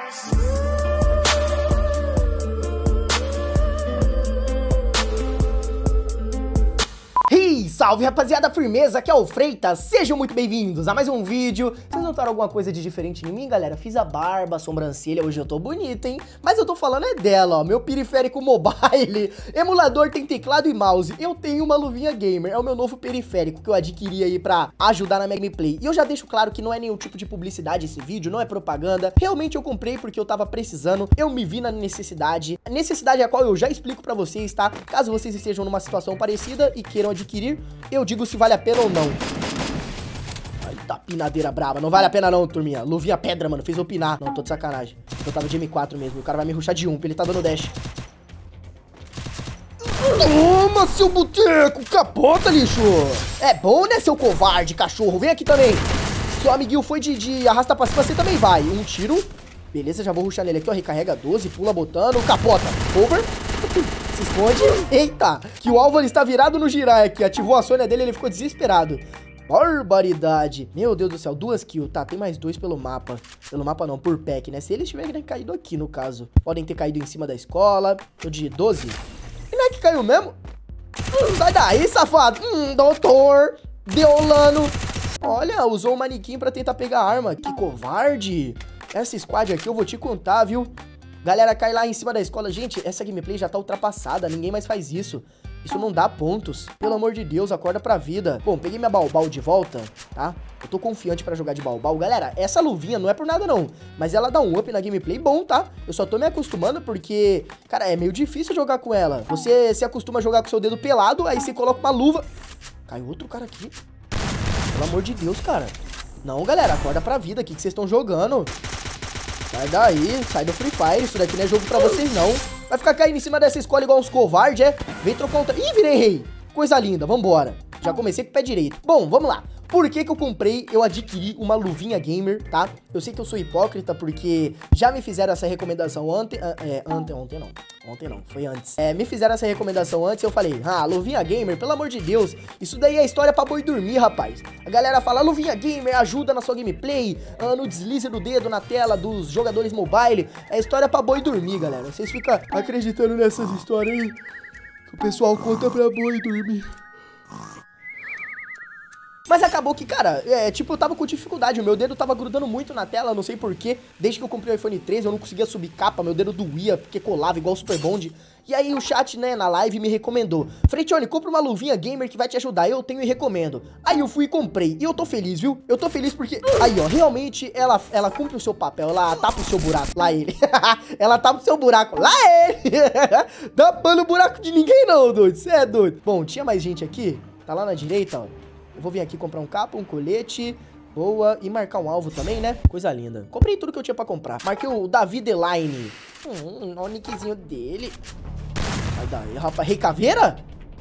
Salve rapaziada, firmeza, aqui é o Freitas, sejam muito bem-vindos a mais um vídeo. Vocês notaram alguma coisa de diferente em mim, galera? Fiz a barba, a sobrancelha, hoje eu tô bonito, hein? Mas eu tô falando é dela, ó, meu periférico mobile, emulador tem teclado e mouse. Eu tenho uma luvinha gamer, é o meu novo periférico que eu adquiri aí pra ajudar na minha gameplay. E eu já deixo claro que não é nenhum tipo de publicidade esse vídeo, não é propaganda. Realmente eu comprei porque eu tava precisando, eu me vi na necessidade. A necessidade a qual eu já explico pra vocês, tá? Caso vocês estejam numa situação parecida e queiram adquirir, eu digo se vale a pena ou não. Aí tá, pinadeira braba. Não vale a pena não, turminha. Luvinha pedra, mano. Fez eu pinar. Não, tô de sacanagem. Eu tava de M4 mesmo. O cara vai me rushar de 1, ele tá dando dash. Toma, seu boteco. Capota, lixo. É bom, né, seu covarde, cachorro? Vem aqui também. Seu amiguinho foi de arrasta pra cima, você também vai. Um tiro. Beleza, já vou rushar nele aqui, ó. Recarrega 12, pula botando. Capota. Over. Se esconde. Eita, que o alvo ele está virado no girar aqui. Ativou a Sônia dele, ele ficou desesperado. Barbaridade. Meu Deus do céu, 2 kills. Tá, tem mais 2 pelo mapa. Pelo mapa não, por pack, né? Se eles tiverem caído aqui, no caso. Podem ter caído em cima da escola. Tô de 12. E não é que caiu mesmo? Sai daí, safado. Doutor Deolano. Olha, usou o manequim pra tentar pegar a arma. Que covarde. Essa squad aqui eu vou te contar, viu? Galera, cai lá em cima da escola. Gente, essa gameplay já tá ultrapassada. Ninguém mais faz isso. Isso não dá pontos. Pelo amor de Deus, acorda pra vida. Bom, peguei minha Baobal de volta, tá? Eu tô confiante pra jogar de Baobal. Galera, essa luvinha não é por nada não, mas ela dá um up na gameplay bom, tá? Eu só tô me acostumando porque, cara, é meio difícil jogar com ela. Você se acostuma a jogar com seu dedo pelado, aí você coloca uma luva. Caiu outro cara aqui. Pelo amor de Deus, cara. Não, galera, acorda pra vida. O que vocês estão jogando? Sai daí, sai do Free Fire, isso daqui não é jogo pra vocês não. Vai ficar caindo em cima dessa escola igual uns covardes, é? Vem trocar um... Ih, virei rei. Coisa linda, vambora. Já comecei com o pé direito. Bom, vamos lá. Por que que eu comprei, eu adquiri uma luvinha gamer, tá? Eu sei que eu sou hipócrita porque já me fizeram essa recomendação ontem não, foi antes. Me fizeram essa recomendação antes e eu falei, luvinha gamer, pelo amor de Deus, isso daí é história pra boi dormir, rapaz. A galera fala, luvinha gamer ajuda na sua gameplay, no deslize do dedo na tela dos jogadores mobile, é história pra boi dormir, galera. Vocês ficam acreditando nessas histórias aí, que o pessoal conta pra boi dormir. Mas acabou que, cara, tipo, eu tava com dificuldade, o meu dedo tava grudando muito na tela, não sei porquê. Desde que eu comprei o iPhone 13, eu não conseguia subir capa, meu dedo doía, porque colava igual o Super Bond. E aí o chat, né, na live me recomendou. Freitione, compra uma luvinha gamer que vai te ajudar, eu tenho e recomendo. Aí eu fui e comprei, e eu tô feliz, viu? Eu tô feliz porque, aí ó, realmente ela cumpre o seu papel, ela tapa o seu buraco, lá ele. Ela tapa o seu buraco, lá ele. Tapando o buraco de ninguém não, doido, você é doido. Bom, tinha mais gente aqui, tá lá na direita, ó. Eu vou vir aqui comprar um capa, um colete, boa, e marcar um alvo também, né? Coisa linda. Comprei tudo que eu tinha pra comprar. Marquei o Davi Deline. O nickzinho dele. Sai daí, rapaz. Rei Caveira?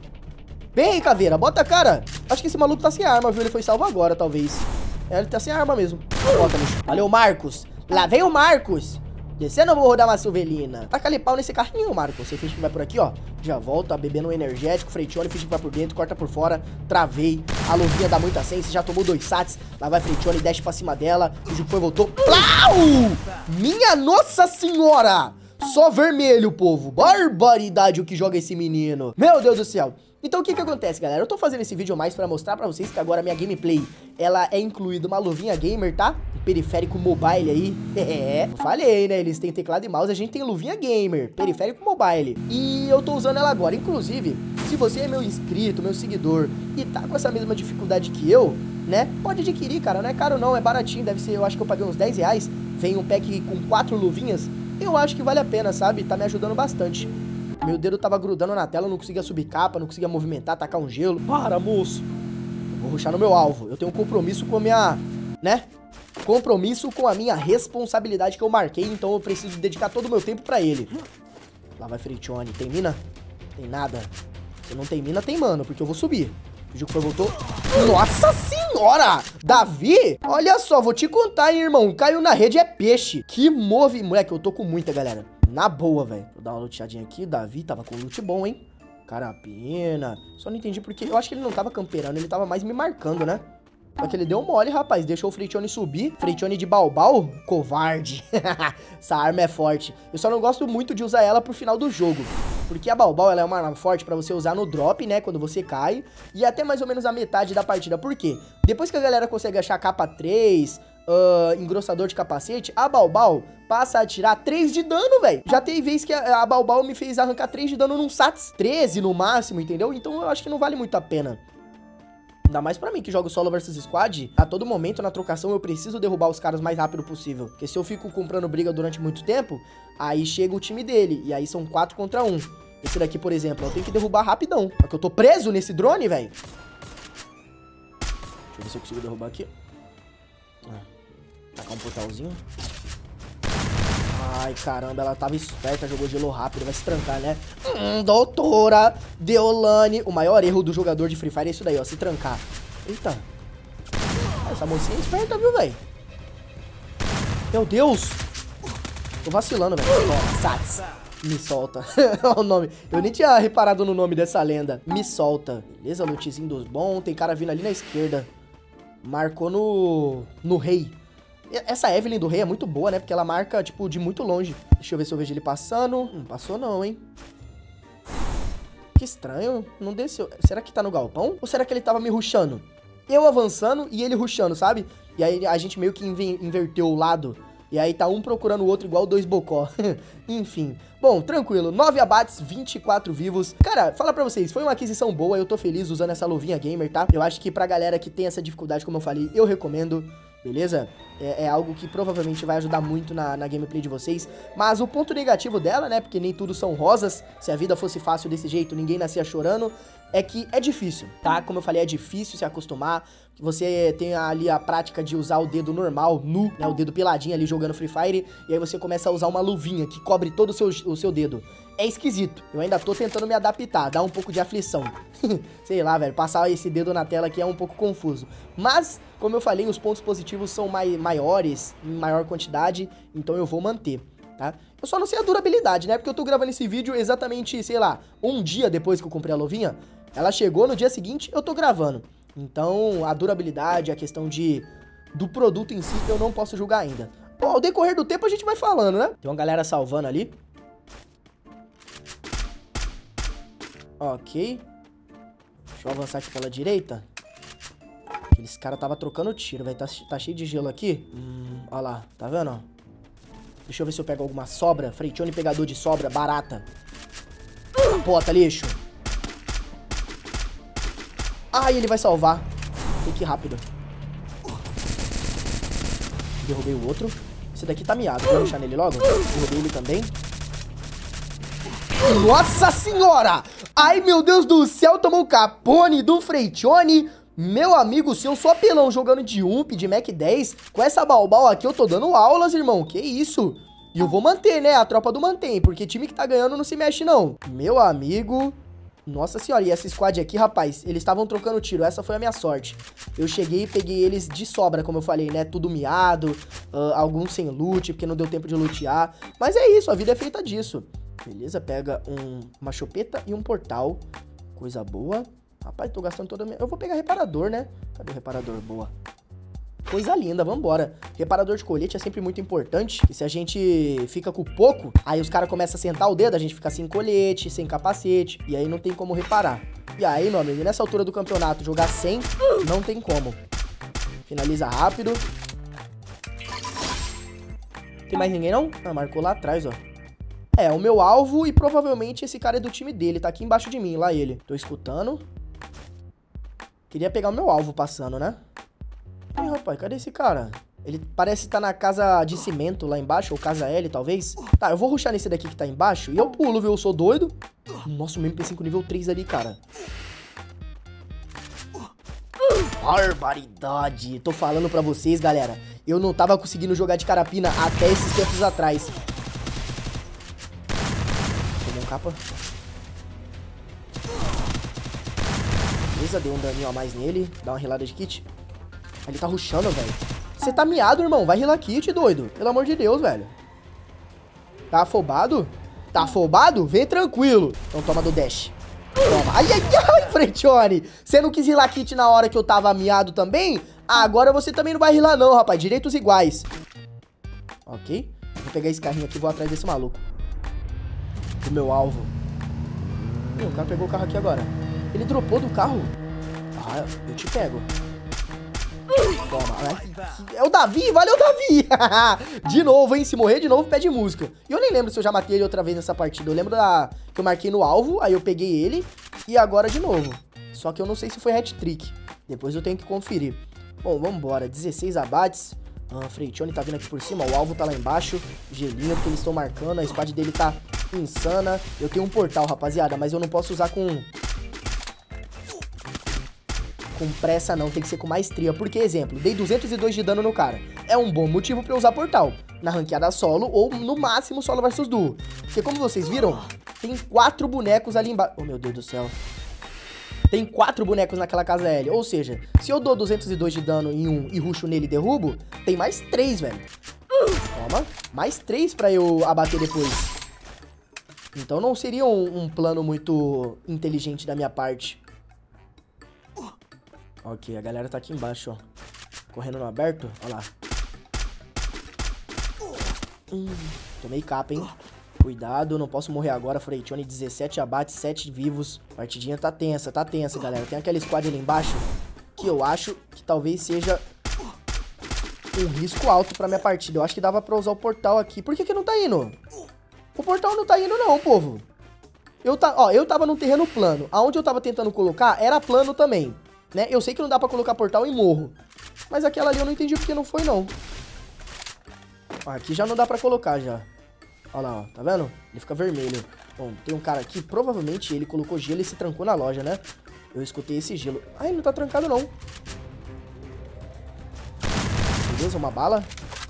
Bem, Rei Caveira, bota a cara. Acho que esse maluco tá sem arma, viu? Ele foi salvo agora, talvez. Ele tá sem arma mesmo. Bota, bicho. Valeu, Marcos. Lá vem o Marcos. Descendo, eu vou rodar uma Suvelina. Taca ali pau nesse carrinho, Marcos. Você finge que vai por aqui, ó. Já volta, bebendo um energético. Freitione, finge que vai por dentro, corta por fora. Travei. A luvinha dá muita sense. Já tomou 2 sats. Lá vai Freitione, desce pra cima dela. O jogo foi, voltou. Plau! Minha Nossa Senhora! Só vermelho, povo. Barbaridade o que joga esse menino. Meu Deus do céu. Então o que que acontece, galera? Eu tô fazendo esse vídeo mais pra mostrar pra vocês que agora a minha gameplay, ela é incluída uma luvinha gamer, tá? Um periférico mobile aí. Eu falei, né? Eles têm teclado e mouse, a gente tem luvinha gamer, periférico mobile. E eu tô usando ela agora. Inclusive, se você é meu inscrito, meu seguidor, e tá com essa mesma dificuldade que eu, né? Pode adquirir, cara. Não é caro não, é baratinho. Deve ser, eu acho que eu paguei uns 10 reais. Vem um pack com 4 luvinhas. Eu acho que vale a pena, sabe? Tá me ajudando bastante. Meu dedo tava grudando na tela, eu não conseguia subir capa, não conseguia movimentar, tacar um gelo. Para, moço. Eu vou rushar no meu alvo. Eu tenho um compromisso com a minha, né? Compromisso com a minha responsabilidade que eu marquei, então eu preciso dedicar todo o meu tempo pra ele. Lá vai Freitione. Tem mina? Tem nada. Se não tem mina, tem mano, porque eu vou subir. O jogo foi, voltou. Nossa Senhora! Davi? Olha só, vou te contar, hein, irmão. Caiu na rede é peixe. Que move... Moleque, eu tô com muita, galera. Na boa, velho. Vou dar uma luteadinha aqui. O Davi tava com loot bom, hein? Carapina. Só não entendi porque... Eu acho que ele não tava camperando. Ele tava mais me marcando, né? Só que ele deu mole, rapaz. Deixou o Fritione subir. Fritione de Balbal? Covarde. Essa arma é forte. Eu só não gosto muito de usar ela pro final do jogo. Porque a Balbal, ela é uma arma forte pra você usar no drop, né? Quando você cai. E até mais ou menos a metade da partida. Por quê? Depois que a galera consegue achar capa 3... engrossador de capacete, a Balbal passa a atirar 3 de dano, velho. Já tem vez que a Balbal me fez arrancar 3 de dano num Sats. 13 no máximo, entendeu? Então eu acho que não vale muito a pena. Ainda mais pra mim, que jogo solo versus squad. A todo momento, na trocação, eu preciso derrubar os caras o mais rápido possível. Porque se eu fico comprando briga durante muito tempo, aí chega o time dele. E aí são 4 contra 1. Esse daqui, por exemplo, eu tenho que derrubar rapidão. Porque eu tô preso nesse drone, velho. Deixa eu ver se eu consigo derrubar aqui. Tacar um portalzinho. Ai, caramba, ela tava esperta, jogou gelo rápido, vai se trancar, né? Doutora Deolane. O maior erro do jogador de Free Fire é isso daí, ó, se trancar. Eita. Essa mocinha é esperta, viu, velho? Meu Deus. Tô vacilando, velho. Ó, Sats. Me solta. Olha o nome. Eu nem tinha reparado no nome dessa lenda. Me solta. Beleza, lootzinho dos bons. Tem cara vindo ali na esquerda. Marcou no rei. Essa Evelyn do rei é muito boa, né? Porque ela marca, tipo, de muito longe. Deixa eu ver se eu vejo ele passando. Não passou não, hein? Que estranho. Não desceu. Será que tá no galpão? Ou será que ele tava me rushando? Eu avançando e ele rushando, sabe? E aí a gente meio que inverteu o lado. E aí tá um procurando o outro igual 2 bocó. Enfim. Bom, tranquilo. 9 abates, 24 vivos. Cara, fala pra vocês, foi uma aquisição boa. Eu tô feliz usando essa luvinha gamer, tá? Eu acho que pra galera que tem essa dificuldade, como eu falei, eu recomendo. Beleza? É algo que provavelmente vai ajudar muito na gameplay de vocês. Mas o ponto negativo dela, né? Porque nem tudo são rosas. Se a vida fosse fácil desse jeito, ninguém nascia chorando. É que é difícil, tá? Como eu falei, é difícil se acostumar. Você tem ali a prática de usar o dedo normal, nu, né? O dedo peladinho ali jogando Free Fire. E aí você começa a usar uma luvinha que cobre todo o seu dedo. É esquisito. Eu ainda tô tentando me adaptar, dá um pouco de aflição. Sei lá, velho, passar esse dedo na tela aqui é um pouco confuso. Mas, como eu falei, os pontos positivos são maiores, em maior quantidade, então eu vou manter, tá? Eu só não sei a durabilidade, né? Porque eu tô gravando esse vídeo exatamente, sei lá, um dia depois que eu comprei a luvinha. Ela chegou no dia seguinte, eu tô gravando. Então, a durabilidade, a questão do produto em si, eu não posso julgar ainda. Bom, ao decorrer do tempo a gente vai falando, né? Tem uma galera salvando ali. Ok. Deixa eu avançar aqui pela direita. Aqueles caras tava trocando tiro, velho. Tá cheio de gelo aqui. Ó lá, tá vendo, ó? Deixa eu ver se eu pego alguma sobra. Fritione pegador de sobra, barata. Capota, lixo. Ai, ele vai salvar. Tem que ir rápido. Derrubei o outro. Esse daqui tá miado. Vou deixar nele logo. Derrubei ele também. Nossa senhora! Ai, meu Deus do céu, tomou o capone do Fritione. Meu amigo, se eu sou apelão jogando de UMP, de Mac 10, com essa Balbal aqui eu tô dando aulas, irmão. Que isso? E eu vou manter, né? A tropa do mantém, porque time que tá ganhando não se mexe, não. Meu amigo... Nossa senhora, e essa squad aqui, rapaz, eles estavam trocando tiro, essa foi a minha sorte. Eu cheguei e peguei eles de sobra, como eu falei, né? Tudo miado, alguns sem loot, porque não deu tempo de lutear. Mas é isso, a vida é feita disso. Beleza, pega uma chupeta e um portal. Coisa boa. Rapaz, tô gastando toda a minha... Eu vou pegar reparador, né? Cadê o reparador? Boa. Coisa linda, vambora. Reparador de colete é sempre muito importante. E se a gente fica com pouco, aí os caras começam a sentar o dedo, a gente fica sem colete, sem capacete. E aí não tem como reparar. E aí, meu amigo, nessa altura do campeonato, jogar sem, não tem como. Finaliza rápido. Tem mais ninguém, não? Ah, marcou lá atrás, ó. É, o meu alvo e provavelmente esse cara é do time dele. Tá aqui embaixo de mim, lá ele. Tô escutando. Queria pegar o meu alvo passando, né? Ih, rapaz, cadê esse cara? Ele parece estar na casa de cimento lá embaixo, ou casa L, talvez. Tá, eu vou rushar nesse daqui que tá embaixo e eu pulo, viu? Eu sou doido. Nossa, o MP5 nível 3 ali, cara. Barbaridade. Tô falando pra vocês, galera. Eu não tava conseguindo jogar de carapina até esses tempos atrás. Tomou um capa. Beleza, deu um daninho a mais nele. Dá uma rilada de kit. Ele tá rushando, velho. Você tá miado, irmão. Vai rilar kit, doido. Pelo amor de Deus, velho. Tá afobado? Tá afobado? Vem tranquilo. Então toma do dash. Toma. Ai, ai, ai, Fretione. Você não quis rilar kit na hora que eu tava miado também? Agora você também não vai rilar não, rapaz. Direitos iguais. Ok. Vou pegar esse carrinho aqui e vou atrás desse maluco. Do meu alvo. O cara pegou o carro aqui agora. Ele dropou do carro. Ah, eu te pego. Toma. É o Davi, valeu, Davi. De novo, hein? Se morrer de novo, pede música. E eu nem lembro se eu já matei ele outra vez nessa partida. Eu lembro que eu marquei no alvo, aí eu peguei ele. E agora de novo. Só que eu não sei se foi hat-trick. Depois eu tenho que conferir. Bom, vambora. 16 abates. Fretione tá vindo aqui por cima. O alvo tá lá embaixo. Gelinho, porque eles estão marcando. A squad dele tá insana. Eu tenho um portal, rapaziada, mas eu não posso usar com pressa não, tem que ser com maestria. Porque, exemplo, dei 202 de dano no cara. É um bom motivo pra eu usar portal. Na ranqueada solo ou, no máximo, solo versus duo. Porque, como vocês viram, tem 4 bonecos ali embaixo. Oh, meu Deus do céu. Tem 4 bonecos naquela casa L. Ou seja, se eu dou 202 de dano em um e rusho nele e derrubo, tem mais 3, velho. Toma. Mais 3 pra eu abater depois. Então não seria um plano muito inteligente da minha parte. Ok, a galera tá aqui embaixo, ó. Correndo no aberto, ó lá. Tomei capa, hein. Cuidado, não posso morrer agora. Fretione, 17 abates, 7 vivos. Partidinha tá tensa, galera. Tem aquela squad ali embaixo que eu acho que talvez seja um risco alto pra minha partida. Eu acho que dava pra usar o portal aqui. Por que que não tá indo? O portal não tá indo não, povo. Eu tava num terreno plano. Aonde eu tava tentando colocar era plano também, né? Eu sei que não dá pra colocar portal em morro. Mas aquela ali eu não entendi porque não foi, não. Aqui já não dá pra colocar, já. Olha lá, ó. Tá vendo? Ele fica vermelho. Bom, tem um cara aqui. Provavelmente ele colocou gelo e se trancou na loja, né? Eu escutei esse gelo. Ah, ele não tá trancado, não. Beleza, uma bala.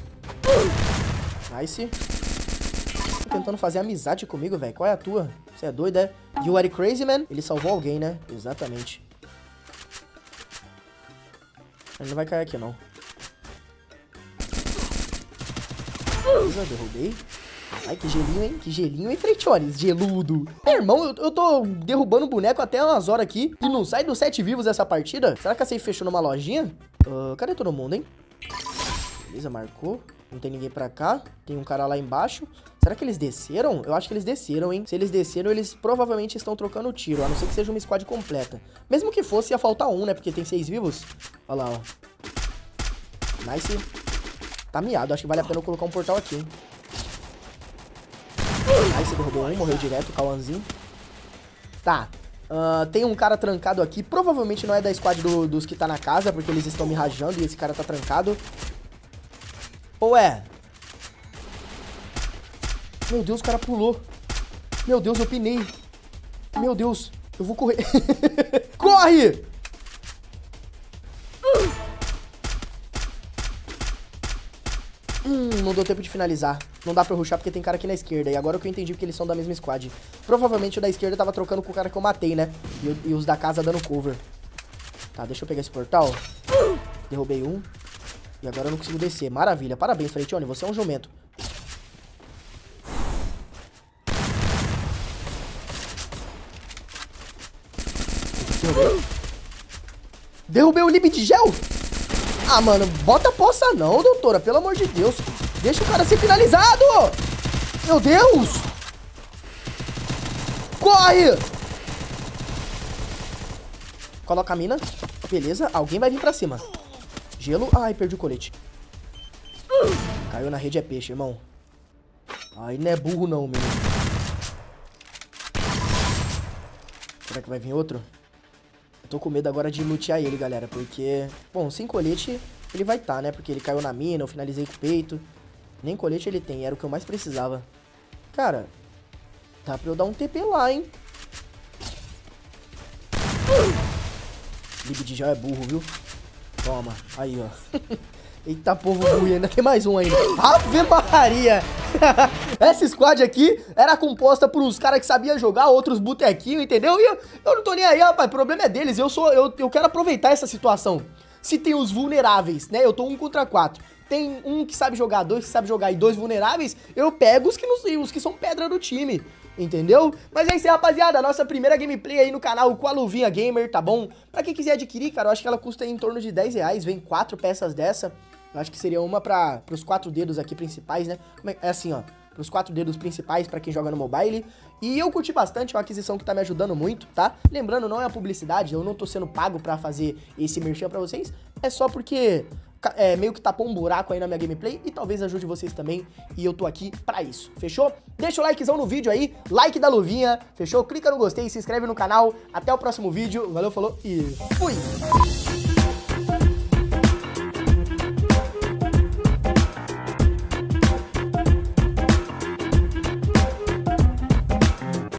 Nice. Tá tentando fazer amizade comigo, velho. Qual é a tua? Você é doido, é? You are crazy, man? Ele salvou alguém, né? Exatamente. Ele não vai cair aqui, não. Beleza, derrubei. Ai, que gelinho, hein? Que gelinho, hein, Fretione? Geludo. Irmão, eu tô derrubando boneco até umas horas aqui e não sai dos 7 vivos essa partida? Será que a safe fechou numa lojinha? Cadê todo mundo, hein? Beleza, marcou. Não tem ninguém pra cá. Tem um cara lá embaixo. Será que eles desceram? Eu acho que eles desceram, hein? Se eles desceram, eles provavelmente estão trocando tiro. A não ser que seja uma squad completa. Mesmo que fosse, ia faltar um, né? Porque tem 6 vivos. Olha lá, ó. Nice. Tá miado. Acho que vale a pena eu colocar um portal aqui, hein? Nice, derrubou um. Morreu direto, o Cauãzinho. Tá. Tem um cara trancado aqui. Provavelmente não é da squad dos que tá na casa, porque eles estão me rajando e esse cara tá trancado. Ou é? Meu Deus, o cara pulou. Meu Deus, eu pinei. Meu Deus, eu vou correr. Corre! Não deu tempo de finalizar. Não dá pra eu rushar porque tem cara aqui na esquerda. E agora que eu entendi que eles são da mesma squad. Provavelmente o da esquerda tava trocando com o cara que eu matei, né? E os da casa dando cover. Tá, deixa eu pegar esse portal. Derrubei um. E agora eu não consigo descer. Maravilha. Parabéns, Fretione. Você é um jumento. Derrubei o Lib de gel? Ah, mano, bota poça não, doutora. Pelo amor de Deus. Deixa o cara ser finalizado. Meu Deus. Corre. Coloca a mina. Beleza, alguém vai vir pra cima. Gelo. Ai, perdi o colete. Caiu na rede é peixe, irmão. Ai, não é burro não, menino. Será que vai vir outro? Eu tô com medo agora de lutear ele, galera. Porque, bom, sem colete ele vai estar, né? Porque ele caiu na mina, eu finalizei com o peito. Nem colete ele tem, era o que eu mais precisava. Cara, dá pra eu dar um TP lá, hein? Lib de gel é burro, viu? Toma, aí, ó. Eita, povo burro, ainda tem mais um ainda. Ave Maria! Essa squad aqui era composta por uns caras que sabiam jogar, outros botequinhos, entendeu? E eu não tô nem aí, rapaz, o problema é deles. Eu quero aproveitar essa situação. Se tem os vulneráveis, né? Eu tô 1 contra 4. tem um que sabe jogar, dois que sabe jogar e dois vulneráveis, eu pego os que são pedra do time, entendeu? Mas é isso aí, rapaziada, a nossa primeira gameplay aí no canal com a luvinha gamer, tá bom? Pra quem quiser adquirir, cara, eu acho que ela custa em torno de 10 reais, vem 4 peças dessa. Eu acho que seria uma pros 4 dedos aqui principais, né? É assim, ó, pros 4 dedos principais pra quem joga no mobile. E eu curti bastante, é uma aquisição que tá me ajudando muito, tá? Lembrando, não é a publicidade, eu não tô sendo pago pra fazer esse merchan pra vocês, é só porque meio que tapou um buraco aí na minha gameplay e talvez ajude vocês também, e eu tô aqui pra isso, fechou? Deixa o likezão no vídeo aí, like da luvinha, fechou? Clica no gostei, se inscreve no canal, até o próximo vídeo, valeu, falou e fui!